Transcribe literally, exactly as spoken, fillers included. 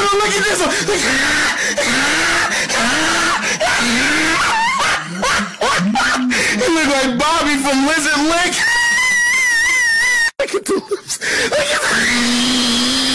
look at this one. He look like Bobby from Lizard Lick. Look at the lips. Look at the